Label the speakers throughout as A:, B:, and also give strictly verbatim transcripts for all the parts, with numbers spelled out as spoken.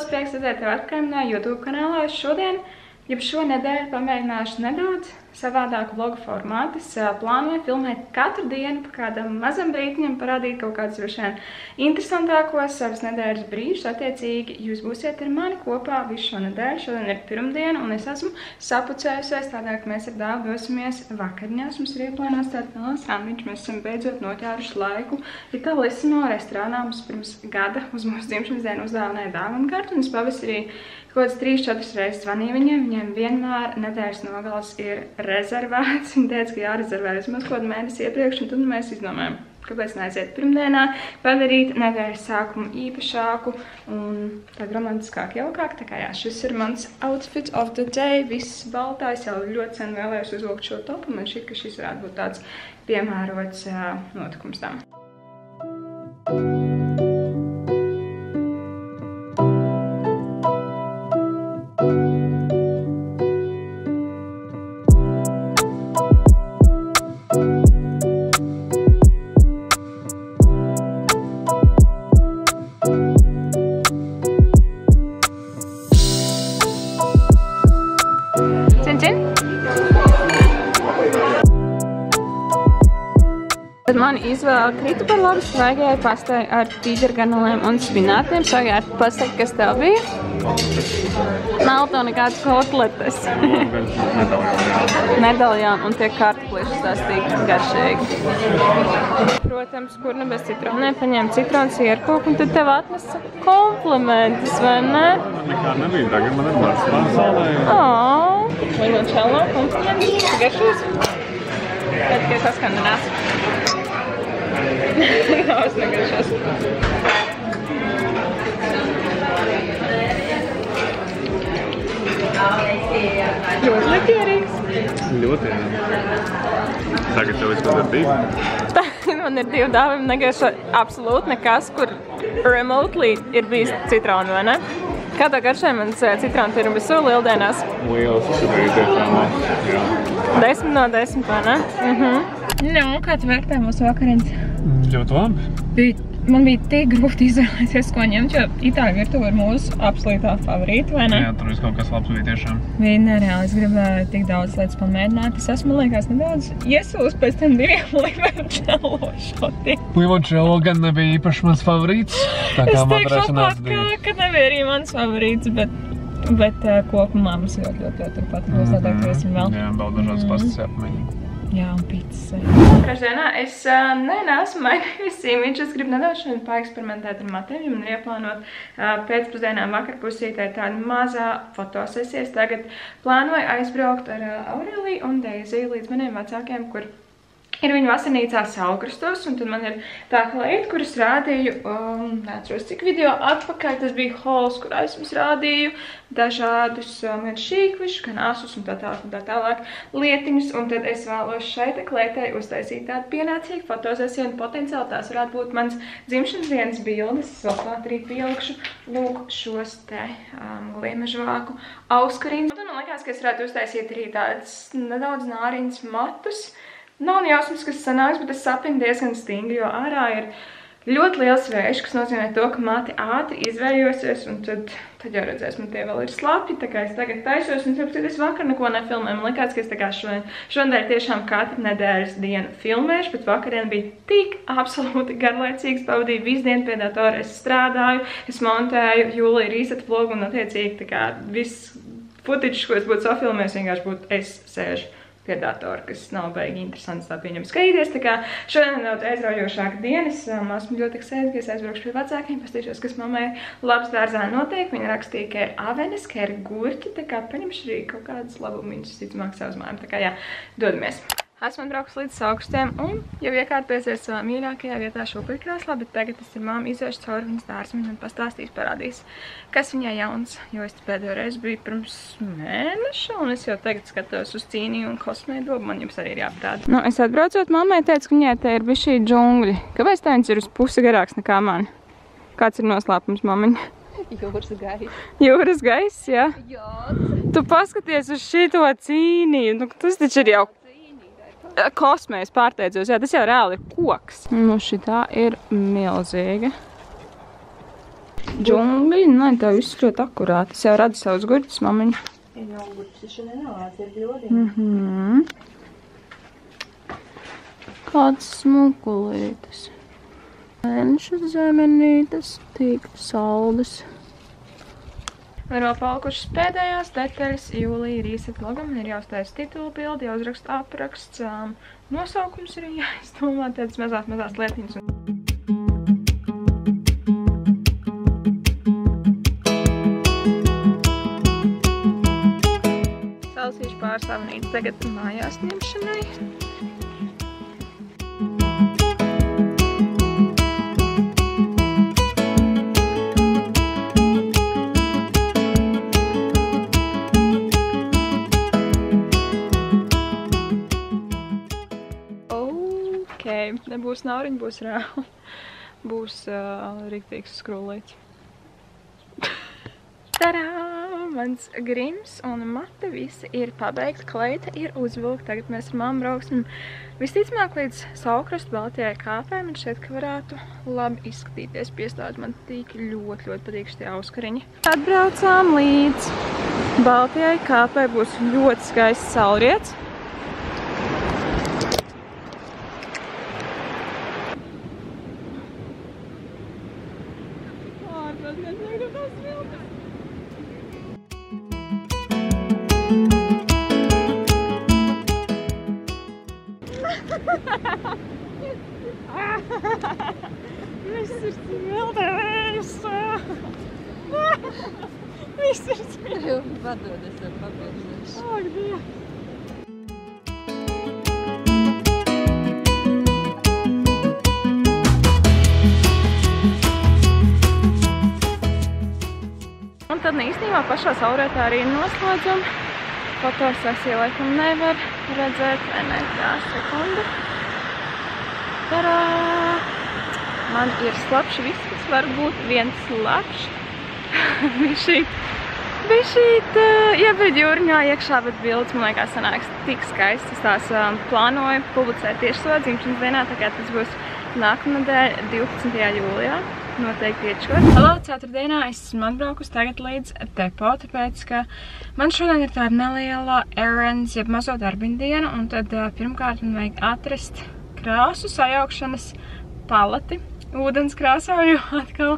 A: liels prieks redzēt tev atpakaļ manā YouTube kanālā. Šodien, jeb šonedēļ, pamēģināšu nedaudz savādāku vlogu formātu. Es plānoju filmēt katru dienu pa kādam mazam brītiņam, parādīt kaut kādus droši interesantākos savas nedēļas brīžus. Attiecīgi, jūs būsiet ar mani kopā visu šo nedēļu. Šodien ir pirmdiena, un es esmu sapucējusies tādēļ, ka mēs ar dēlu dosimies vakariņās. Mums ir ieplānots tāds neliels sandvičs. Mēs esam beidzot noķēruši laiku. Itālissimo restorānā mums pirms gada uz mūsu dzimšanas dienu uzdāvināja dāvanu kartu, un es pavasarī kaut kāds trīs četras reizes zvanīju viņiem. Viņiem vienmēr nedēļas nogals ir rezervēts. Viņi teica, ka jārezervē vismaz kaut kādu mēnesi iepriekš, un tad mēs izdomājam, kāpēc neaiziet pirmdienā, padarīt nedēļas sākumu īpašāku un tādu romantiskāku, jaukāku. Tā kā jā, šis ir mans outfit of the day, viss baltājs, jau ļoti sen vēlējos uzvilkt šo topu, man šķiet, ka šis varētu būt tāds piemērots uh, notikums tam. Tad man izvēle krita par labu svaigajai pastai ar tīģerganulēm un spinātiem. Svaigajai pastai, kas tev bija? Nav tev nekādas kotletes. Medaljoni un tie kartuplīši tās tik garšīgi. Protams, kur ne bez citroniem, paņēma citronu sierkoku un tad tev atnesa komplimentus, vai ne?
B: Nekā nebija, tagad man ir mars pārsālē.
A: Ā, limončello komplimentus, garšos. Tad tikai saskandinās. Nav, es negaršos. Ļoti lietierīgs.
B: Ļoti, jā. Tagad tev vispār ir divi.
A: Tagad man ir divi dāvimi, negaršo absolūti nekas, kur remotely ir bijis citronu, vai ne? Kā tā garšai mans citronu tiramisu lieldienās?
B: Liels, tas ir arī tiešām, jā.
A: Desmit no desmit, vai ne? Mhm. Nu, kā tu vērtē mūsu vakariņas?
B: Ļoti labi.
A: Bija, man bija tik grūti izvēlēties, ko ņemt, jo itāļu virtuve ir mūsu absolūtā favorīta, vai ne?
B: Jā, tur viss kaut kas labs bija tiešām.
A: Bija nereāli, es gribēju tik daudz lietas pamēģināt. Es esmu, liekas, nedaudz iesūs pēc tam diviem limončello šotiem.
B: Limončello gan nebija īpaši mans favorīts. Tā kā man rašanās
A: bija. Es teikšu ka nebija arī mans favorīts, bet, bet uh, kopumā mums ļoti, ļoti, ļoti turpat. Mēs tādāk turēsim vēl.
B: Jā, vēl dažādas pastas jāpamēģina.
A: Jā, un pīcis arī. Krāšdienā es uh, ne, neesmu mainījusi imidžu, es gribu nedaudz šodien paeksperimentēt ar matiem, man ir ieplānot uh, pēcpusdienām vakarpusītē tāda mazā fotosesijas. Tagad plānoju aizbraukt ar uh, Aureliju un Deiziju līdz maniem vecākiem, kur ir viņa vasarnīcā Saulkrastos, un tad man ir tā kleita, kuras rādīju, um, neatceros cik video atpakaļ, tas bija hols, kurā es jums rādīju dažādus um, gan šīkvišus, gan asus un tā tālāk, un tā tālāk lietiņus, un tad es vēlos šai te kleitai uztaisīt tādu pienācīgu fotosesiju, un potenciāli tās varētu būt mans dzimšanas dienas bildes. Es vēl klāt arī pielikšu, lūk, šos te um, gliemežvāku auskarīnus. Un man likās, ka es varētu uztaisīt arī tādas nedaudz nāriņas matus. Nav jausmas, kas sanāks, bet es sapinu diezgan stingri, jo ārā ir ļoti liels vējš, kas nozīmē to, ka mati ātri izvējosies, un tad, tad jau redzēs, man tie vēl ir slapi, tā kā es tagad taisos, un tad es vakar neko nefilmēju. Man likās, ka es tā kā šodien, šodien tiešām katru nedēļas dienu filmēšu, bet vakarien bija tik absolūti garlaicīgs, pavadīju visu dienu pie datora, es strādāju, es montēju Jūlija Rīsata vlogu, un attiecīgi tā kā viss footage, ko es būtu safilmējis, vienkārši būtu es sēžu pie datora, kas nav baigi interesants tā pieņem skatīties. Tā kā šodien nedaudz aizraujošāka diena. Es um, esmu ļoti eksēta, ka es aizbraukšu pie vecākiem, pastīšos, kas mammai labs dārzā notiek. Viņa rakstīja, ka ir avenes, ka ir gurķi, tā kā paņemšu arī kaut kādas labumiņas, ticamāk savas mājām. Tā kā jā, dodamies. Esmu braukus līdz Saulkrastiem un jau iekārtojusies savā mīļākajā vietā Šūpuļkrāslā, bet tagad es ar māmu izvēršu cauri viņas dārziņu un pastāstīs, parādīs, kas viņai jauns, jo es pēdējo reizi biju pirms mēneša, un es jau tagad skatos uz cīniju un kosmēdobu, man jums arī ir jāparāda. Nu, es atbraucot, mammai teicu, ka viņai te ir bišķī džungļi. Kāpēc tā viņas ir uz pusi garāks nekā man? Kāds ir noslēpums, mamiņa?
C: Jūras gaiss.
A: Jūras gaiss, jā?
C: Jā.
A: Tu paskaties uz šito cīniju, nu, tas taču ir jau kosmēs pārteidzos, jā, tas jau reāli ir koks. Nu, šitā ir milzīga. Džungļi, nē, tā viss ļoti akurāti. Es jau radu savus gurķus, mamiņa.
C: Ir nav gurķis, es šodien nelācu, ir bildi.
A: Mhm. Kāds smukulītes. Mēneša zemenītes, tīk saldas. Man vēl palikušas pēdējās detaļas. Jūlija rīset logam, ir jāuztais titulu bildi, jāuzraksta apraksts, um, nosaukums ir jāizdomā, tādas mazās, mazās lietiņas. Salasīšu pārstāvnīti tagad mājās ņemšanai. Nebūs nauriņi, būs rāli. Būs uh, riktīgs skrūlīts. Tarā! Mans grims un mate visi ir pabeigti. Kleita ir uzvilkta. Tagad mēs ar mammu brauksim visticamāk līdz Saulkrastu Baltijai kāpē. Man šķiet, ka varētu labi izskatīties piestādi. Man tik ļoti, ļoti patīk šitie auskariņi. Atbraucām līdz Baltijai kāpē. Būs ļoti skaists saulriets. Viss ir smildējis. Viss ir smildējis.
C: Vadodies ar papildināšu.
A: Ak, Dieva. Un tad īstenībā pašā saulrietā arī noslēdzam. Fotosesiju laikam nevar redzēt, vai ne, tā sekunde. Tarā! Man ir slapši viss, kas var būt viens slapš. Bišķīt, bišķīt iebrid jūriņā iekšā, bet bildes, man liekas, sanāks tik skaisti. Es tās um, plānoju publicēt tieši savā dzimšanas dienā, tā kā tas būs nākamnedēļ divpadsmitajā jūlijā. Noteikti iečot. Halo, ceturtdienā es esmu atbraukus tagad līdz depo, tāpēc, ka man šodien ir tāda neliela errands, jeb mazo darbindiena, un tad uh, pirmkārt man vajag atrast krāsu sajaukšanas paleti, ūdens krāsā, jo atkal,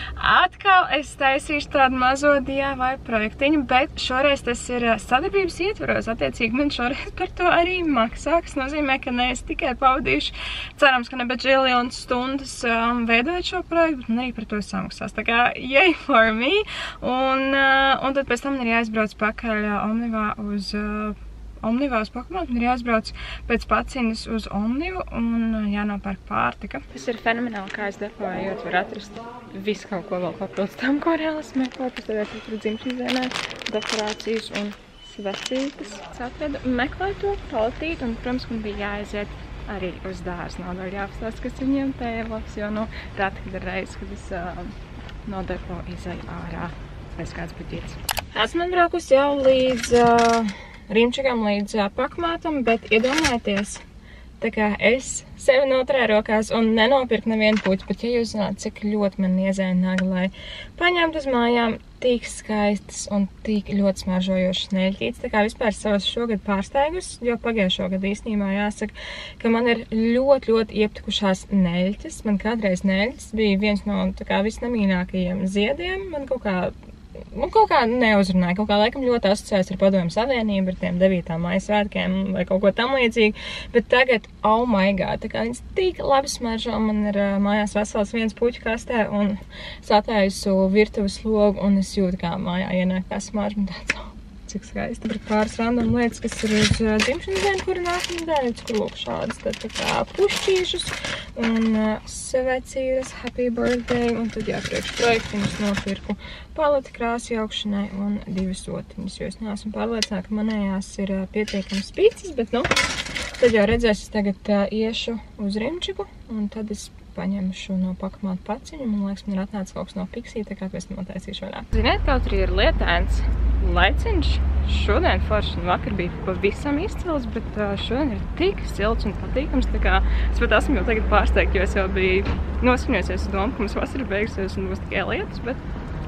A: atkal es taisīšu tādu mazo D I Y projektiņu, bet šoreiz tas ir sadarbības ietvaros, attiecīgi man šoreiz par to arī maksā, kas nozīmē, ka ne es tikai pavadīšu, cerams, ka ne bet žiljonas stundas um, veidojot šo projektu, bet man arī par to samaksās. Tā kā, yay for me! Un, uh, un tad pēc tam ir jāizbrauc pakaļ uh, Omnivā uz uh, Omnivā uz pakamātu, un ir jāizbrauc pēc paciņas uz Omnivu un jānopērk pārtika. Tas ir fenomenāli, kā es depojot, var atrast visu kaut ko vēl papildus tam, ko reāli es meklētu. Tāpēc es tur dzimšanas dienā dekorācijas un svecītes. Es atradu meklēt to palatīti, un, protams, man bija jāaiziet arī uz dārzu. Nav vēl jāapstāst, kas viņiem te ir labs, jo, nu, rāti, kad ir reiz, kad es uh, no depo izēju ārā, pēc kāds buķīts. Esmu atbraukus jau līdz uh, Rimčakam līdz uh, pakmātam, bet iedomājieties, tā kā es sevi noturēju rokās un nenopirku nevienu puķi, bet ja jūs zināt, cik ļoti man iezēja nagi, lai paņemt uz mājām tik skaistas un tik ļoti smaržojošas neļķītes. Tā kā vispār savas šogad pārsteigus, jo pagājušo gadu īstenībā jāsaka, ka man ir ļoti, ļoti ieptikušās neļķes. Man kādreiz neļķes bija viens no tā kā visnamīnākajiem ziediem. Man kaut kā Man kaut kā neuzrunāja, kaut kā laikam ļoti asociējas ar Padomju Savienību, ar tiem devītā maija svētkiem vai kaut ko tam līdzīgi, bet tagad, oh my god, tā kā viņas tik labi smaržo, man ir uh, mājās vesels viens puķu kastē un es atējusu virtuves logu un es jūtu, kā mājā ienāk tā smarža un tāds, oh, cik skaisti. Bet pāris random lietas, kas ir uz uh, dzimšanas dienu, kura nākamnedēļ, kur lūk šādas tad tā kā pušķīšus un uh, svecīras, happy birthday, un tad jā, priekš projektiņus nopirku paleti krāsu jaukšanai un divas otiņas, jo es neesmu pārliecināta, ka manējās ir uh, pietiekams spīcis, bet nu, tad jau redzēs, es tagad uh, iešu uz Rimčiku, un tad es paņemšu no pakamātu paciņu, man liekas, man ir atnācis kaut kas no Pixī, tā kā pēc tam notaisīšu vaļā. Ziniet, kaut arī ir lietains laiciņš, šodien forši un vakar bija pavisam izcils, bet uh, šodien ir tik silts un patīkams, tā kā es pat esmu jau tagad pārsteigt, jo es jau biju noskaņojusies uz domu, ka mums vasara beigusies un būs tikai lietas, bet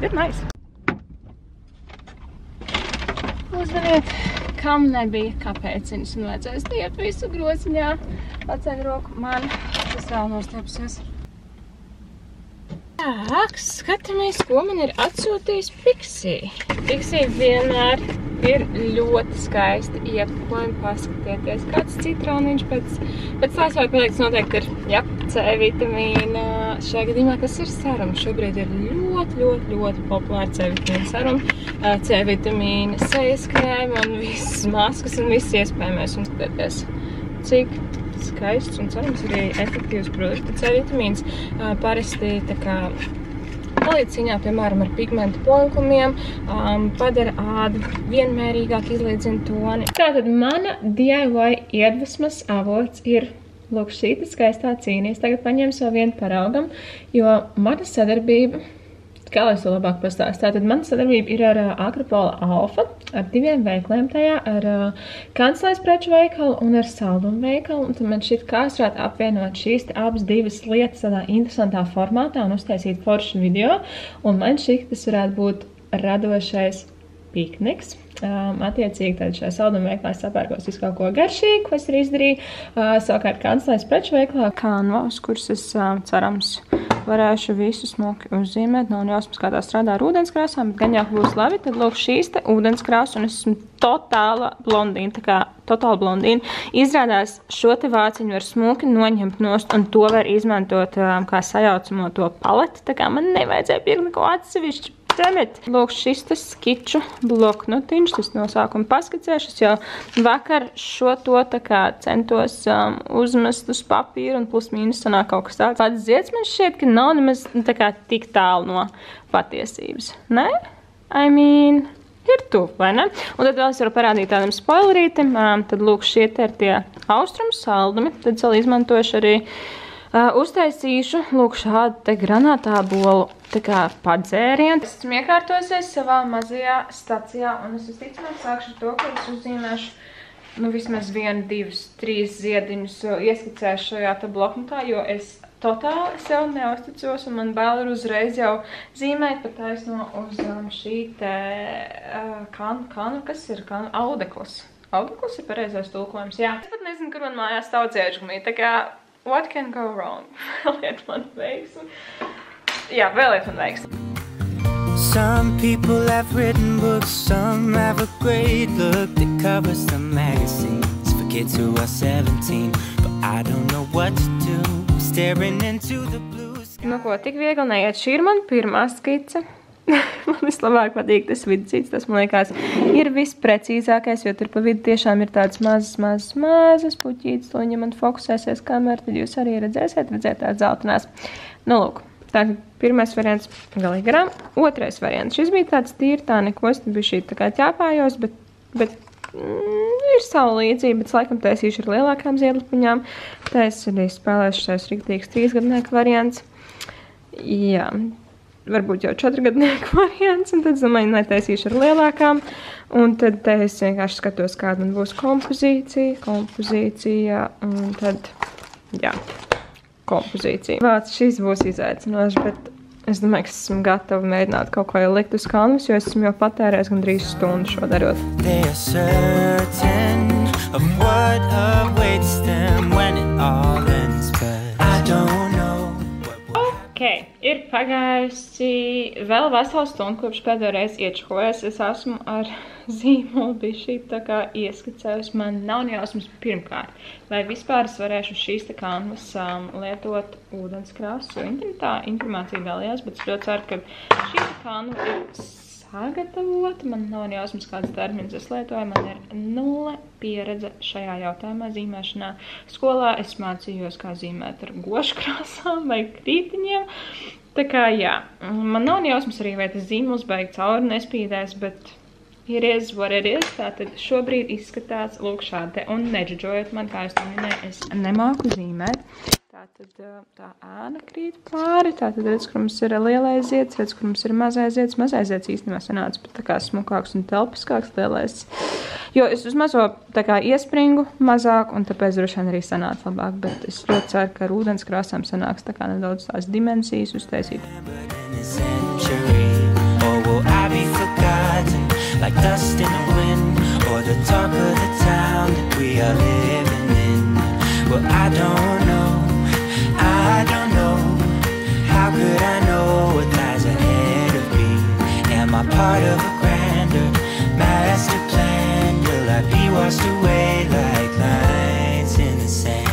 A: ir nice. Uzzvaniet, kam nebija kāpēciņas un vajadzēs tiet visu groziņā. Paceļ roku man, tas vēl nostiepsies. Tak, skatāmies, ko man ir atsūtījis Pixie. Pixie vienmēr ir ļoti skaisti iepakojumi. Paskatieties, kāds citroniņš pēc, pēc tās vai paliekts noteikti ir, jā, C vitamīna. Šajā gadījumā, kas ir serums, šobrīd ir ļoti, ļoti, ļoti populāri C vitamīna serumi. C vitamīna, sejas krēmi un visas maskas un viss iespējamais. Un skatieties, cik skaists un cerams arī efektīvs produkts. C vitamīns parasti tā kā palīdz cīņā, piemēram, ar pigmentu plankumiem, um, padara ādu vienmērīgāk, izlīdzina toni. Tātad mana D I Y iedvesmas avots ir, lūk, šī skaistā cīnīs. Tagad paņēmu savu vienu paraugam, jo mana sadarbība, kā lai es to labāk pastāstu, tātad mana sadarbība ir ar uh, Akropola Alfa, ar diviem veikaliem tajā, ar uh, kanclēs preču veikalu un ar saldumu veikalu, un tad man šķiet, kā es varētu apvienot šīs te abas divas lietas tādā interesantā formātā un uztaisīt foršu video, un man šķiet, tas varētu būt radošais pikniks. Um, attiecīgi tad šajā saldumu veiklā es sapērkos visu kaut ko garšīgu, ko es arī izdarīju. Uh, savukārt kanclēs preču veiklā Canva, uz kuras es uh, cerams varēšu visu smuki uzzīmēt. Nav jausmas, kā tā strādā ar ūdenskrāsām, bet gan jau būs labi. Tad lūk šīs te ūdenskrāsas, un es esmu totāla blondīna, tā kā totāla blondīna. Izrādās šo te vāciņu var smuki noņemt nost, un to var izmantot um, kā sajaucamo to paleti, tā kā man nevajadzēja pirkt neko atsevišķi. Dammit. Lūk, šis tas skiču bloknotiņš, tas no sākuma paskicēšas, jau vakar šo to tā kā centos um, uzmest uz papīru un plus mīnus sanāk kaut kas tāds. Pats zieds man šķiet, ka nav nemaz tā kā tik tālu no patiesības. Ne? I mean, ir tuv, vai ne? Un tad vēl es varu parādīt tādam spoilerītim, um, tad lūk, šie te ir tie austrumu saldumi, tad vēl izmantošu arī Uh, uztaisīšu, lūk, šādu te granātābolu tā kā padzērienu. Es esmu iekārtosies savā mazajā stacijā, un es visticamāk sākšu to, ka es uzzīmēšu nu vismaz vienu, divus, trīs ziediņus ieskicēšu šajā te bloknotā, jo es totāli sev neusticos, un man bail ir uzreiz jau zīmēt pat taisno uz um, šī te uh, kanu, kanu, kas ir kanu, audeklis. Audeklis ir pareizais tulkojums, jā. Es pat nezinu, kur man mājās stāv dzēžgumī, tā kā what can go wrong? Vēliet man veiksmi. Jā, vēliet man veiksmi.
D: Some people have written books, some have a great look that covers some magazines for kids who are seventeen, but I don't know what to do, staring into the blue sky.
A: Nu ko, tik viegli neiet. Šī ir man pirmā skice. Man vislabāk patīk tas viduscīts, tas, man liekas, ir visprecīzākais, jo tur pa vidu tiešām ir tāds mazas, mazas, mazas puķītes, un ja man fokusēsies kamera, tad jūs arī redzēsiet, redzēt tāds zeltenās. Nu, lūk, tā pirmais variants galīgi garām. Otrais variants. Šis bija tāds tīri tā, neko es te biju šī tā kā ķāpājos, bet, bet mm, ir savu līdzību, bet laikam taisīšu ar lielākām ziedlapiņām. Tā es arī spēlēšu šais riktīgs trīsgadnieku variants. Jā. Varbūt jau četrgadnieku variants, un tad, domāju, netaisīšu ar lielākām, un tad te es vienkārši skatos, kāda man būs kompozīcija, kompozīcija, un tad, jā, kompozīcija. Vāc, šis būs izaicinošs, bet es domāju, ka esmu gatava mēģināt kaut ko jau likt uz kanvas, jo esmu jau patērējis gandrīz stundu šo darot.
D: They are certain of what awaits them when it all ends, but I don't know.
A: Ok, ir pagājusi vēl veselu stundu, kopš pēdējo reizi iečkojas. Es esmu ar zīmolu bišķī tā kā ieskicējusi. Man nav nejausmas pirmkārt, vai vispār es varēšu šīs tā kanvas um, lietot ūdenskrāsas, jo viņi tā informācija dalījās, bet es ļoti ceru, ka šī tā kanva ir sagatavota. Man nav nejausmas kāds termins es lietoju, man ir nulle pieredze šajā jautājumā zīmēšanā. Skolā es mācījos, kā zīmēt ar goškrāsām vai krītiņiem. Tā kā, jā, man nav nejausmas arī, vai tas zīmols beig cauri nespīdēs, bet it is what it is. Tātad šobrīd izskatās lūk šādi. Un neģidžojot man, kā es to minēju, es nemāku zīmēt. Tātad tā ēna krīt pāri, tātad redz, kur mums ir lielais zieds, redz, kur mums ir mazais zieds. Mazais zieds īstenībā sanāca pat tā kā smukāks un telpiskāks, lielais. Jo es uz mazo tā kā iespringu mazāk, un tāpēc droši vien arī sanāca labāk, bet es ļoti ceru, ka ar ūdenskrāsām sanāks tā kā nedaudz tās dimensijas uztaisīt.
D: imagine, like dust in the wind, or the talk of the town that we are living in. Well, I don't know, I don't know, how could I know what lies ahead of me? Am I part of a grander master plan? Will I be washed away like lines in the sand?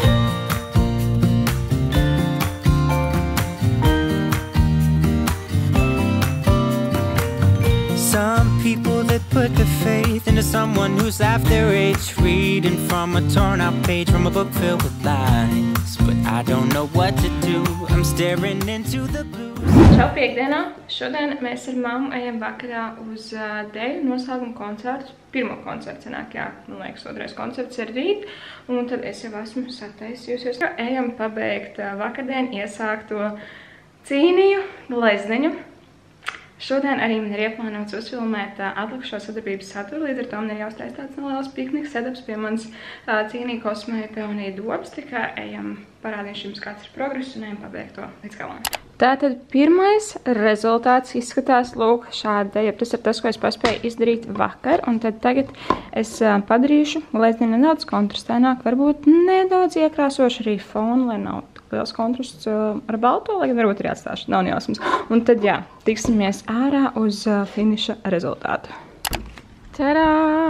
D: Some people that put their faith into someone who's half their age, reading from a torn out page from a book filled with lies. But I don't know what to do, I'm staring into the blue.
A: Čau piekdienā! Šodien mēs ar mammu ejam vakarā uz uh, dēļu noslēguma koncertu. Pirmo koncertu senāk, jā, man liekas, otrais koncerts ir rīt. Un tad es jau esmu sataisījusies. Ejam pabeigt uh, vakardien iesākto cīnīju, glezniņu. Šodien arī man ir ieplānots uzfilmēt uh, atlikušo sadarbības saturu, līdz ar to man ir jāuztais tāds neliels pikniks setups pie manas uh, cīnīja kosmēja Peonija dobas, tā kā ejam parādīšu jums katru progresu un ejam pabeigt to līdz galam. Tātad pirmais rezultāts izskatās lūk šādi, ja tas ir tas, ko es paspēju izdarīt vakar, un tad tagad es uh, padarīšu glezniņu nedaudz kontrastēnāk, varbūt nedaudz iekrāsošu arī fonu, lai nav liels kontrasts uh, ar balto, lai varbūt arī atstāšu, nav jausmas. Un tad jā, tiksimies ārā uz uh, finiša rezultātu. Tarā!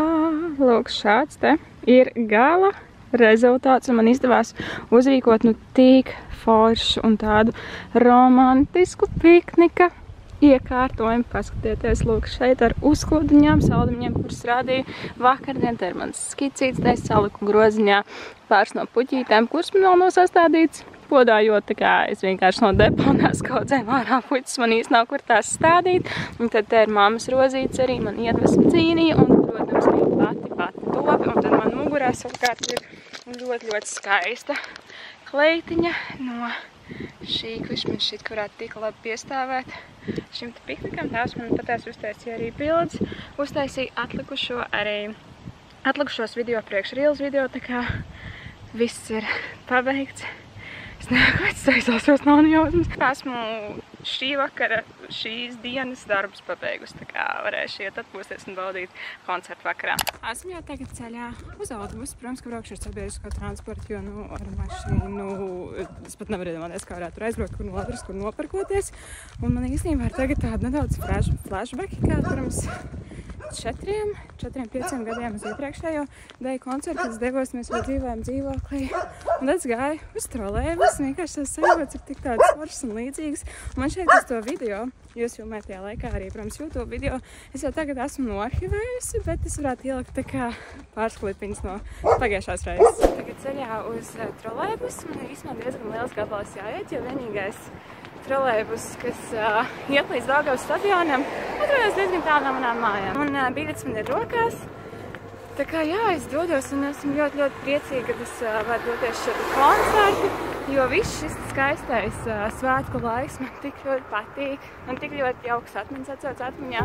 A: Lūk, šāds te ir gala rezultāts, un man izdevās uzrīkot nu tik foršu un tādu romantisku piknika iekārtojumu. Paskatieties, lūk, šeit ar uzkodiņām, saldumiņiem, kuras rādīju vakardien. Te ir mans skicīts, te es saliku groziņā pāris no puķītēm, kuras man vēl nav sastādīts podā, jo tā kā es vienkārši no deponās kaudzēm ārā puķis, man īsti nav kur tās stādīt. Un tad te ir mammas rozītes arī, man iedvesma cīnīja, un, protams, arī pati, pati topi. Un tad man mugurā savukārt ir ļoti, ļoti skaista kleitiņa no šī, kurš man šķiet, ka varētu tik labi piestāvēt šim te piknikam. Tās man patās uztaisīja arī bildes, uztaisīja atlikušo arī, atlikušos video priekš reels video, tā kā viss ir pabeigts. Es nezinu, kāds taisāsos, nav nejausmas. Esmu šī vakara, šīs dienas darbus pabeigusi, tā kā varēšu iet atpūsties un baudīt koncertu vakarā. Esmu jau tagad ceļā uz autobusu, protams, ka braukšu ar sabiedrisko transportu, jo, nu, ar mašīnu, es pat nevaru iedomāties, kā varētu tur aizbraukt, kur notras, kur noparkoties. Un man īstenībā ir tagad tāda nedaudz flashback, kā pirms četriem, četriem, pieciem gadiem uz iepriekšējo deju koncertu, es devos, mēs vēl dzīvojam dzīvoklī, un tad es gāju uz trolejbus, un vienkārši tās sajūtas ir tik tādas foršas un līdzīgas. Un man šeit uz to video, jūs filmējat tajā laikā arī, protams, YouTube video, es jau tagad esmu noarhivējusi, bet es varētu ielikt tā kā pāris klipiņas no pagājušās reizes. Tagad ceļā uz trolejbus, man ir īstenībā diezgan liels gabals jāiet, jo vienīgais trolejbus, kas uh, iet līdz Daugavas stadionam, atrodas diezgan tālu no manām mājām. Un uh, biļets man ir rokās. Tā kā jā, es dodos un esmu ļoti, ļoti priecīga, ka es uh, varu doties šeit koncertu, jo viss šis skaistais uh, svētku laiks man tik ļoti patīk. Man tik ļoti jauks atmiņas atcauc atmiņā.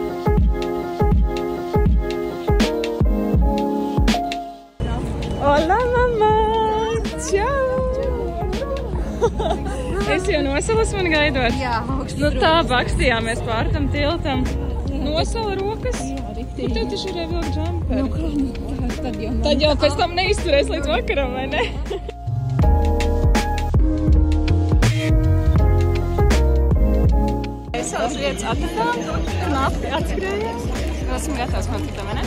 A: Hola, mamma! Čau! Es jau nosalas man gaidot. Jā, augstu. Nu tā bakstījāmies pār tam tiltam. Nosala rokas. Jā, riktīgi. Un tev taču ir vēl džamperi. Nu, kā, nu, tā, tad jau... Tad jau pēc tam neizturēs līdz vakaram, vai ne? Es savas vietas atradām, nākti atskrējās. Esmu gatavs koncertam, vai ne?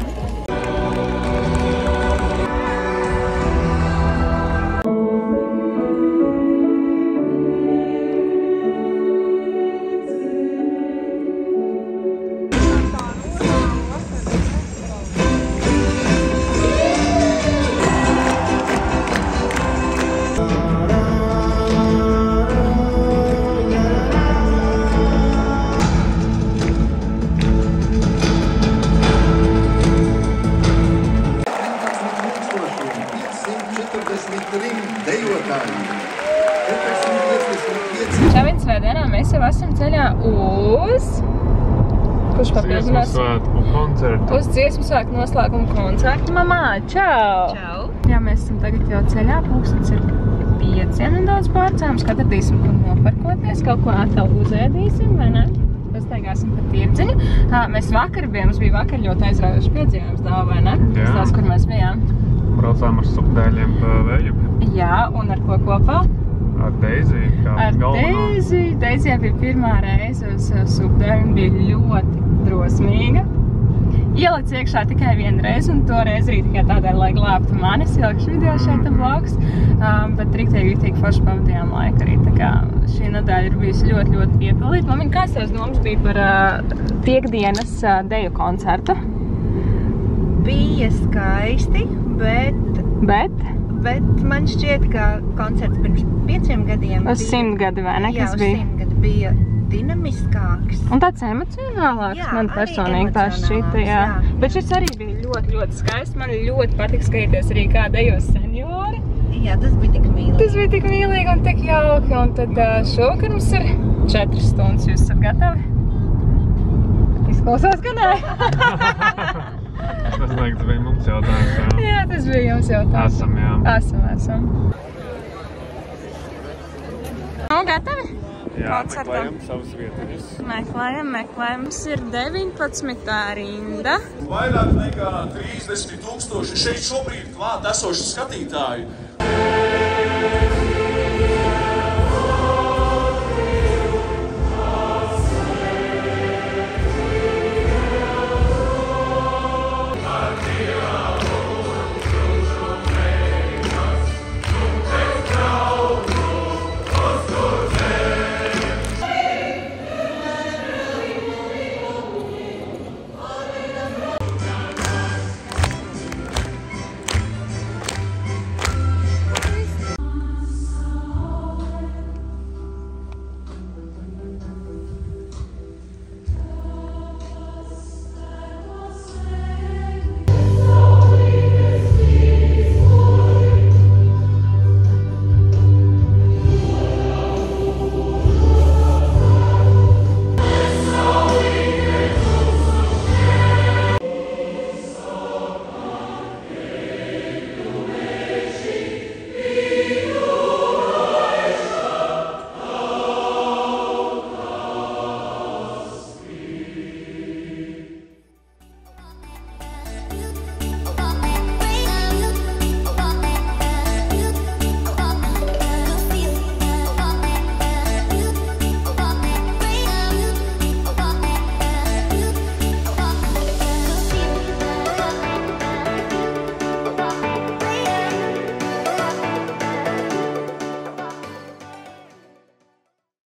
A: Šāviens svētdienā mēs jau esam ceļā uz... Kurš papildinās?
B: Dziesmu svētku koncertu.
A: Uz dziesmu svētku noslēgumu koncertu. Mamā, čau! Čau! Jā, mēs esam tagad jau ceļā, pulkstens ir pieciem nedaudz pārcēms, kad atradīsim, kur noparkoties, kaut ko ātāk uzēdīsim, vai ne? pastaigāsim pa Tirdziņu. Mēs vakar bijām, mums bija vakar ļoti aizraujoši piedzīvojums Dāva, vai ne?
B: Jā.
A: Tas, kur mēs bijām.
B: Braucām ar subdēļiem pa Vējupi.
A: Jā, un ar ko kopā?
B: Ar Deiziju, kā
A: ar
B: galveno.
A: Ar Deiziju. Deizijā bija pirmā reize uz subdēļu un bija ļoti drosmīga. Ielic iekšā tikai vienu reizi, un to reizi arī tikai tādēļ, lai glābtu mani. Es ielikšu video šeit te vlogs, um, bet riktīgi, riktīgi forši pavadījām laiku arī. Tā kā šī nedēļa ir bijusi ļoti, ļoti piepildīta. Mamīn, kāds tavs domas bija par uh, piekdienas uh, deju koncertu?
E: Bija skaisti, bet...
A: Bet?
E: Bet man šķiet, ka koncerts pirms pieciem gadiem
A: uz simt gadi, vai ne?
E: Jā, uz simt gadi bija dinamiskāks.
A: Un tāds emocionālāks,
E: jā,
A: man personīgi tā šķita, jā. jā. Bet šis arī bija ļoti, ļoti skaists. Man ļoti patika skatīties arī kā dejos seniori.
E: Jā, tas bija tik mīlīgi.
A: Tas bija tik mīlīgi un tik jauki. Un tad šovakar mums ir četras stundas. Jūs esat gatavi? Izklausās, ka nē.
B: Tas liekas, bija mums jautājums, jā.
A: Jā, tas bija jums jautājums.
B: Esam, jā.
A: Esam, esam. Nu, gatavi?
B: Jā,
A: koncertam.
B: meklējam savas vietiņas.
A: Meklējam, meklējam. Mums ir deviņpadsmitā rinda.
F: Vairāk nekā trīsdesmit tūkstoši šeit šobrīd klāt esošu skatītāju.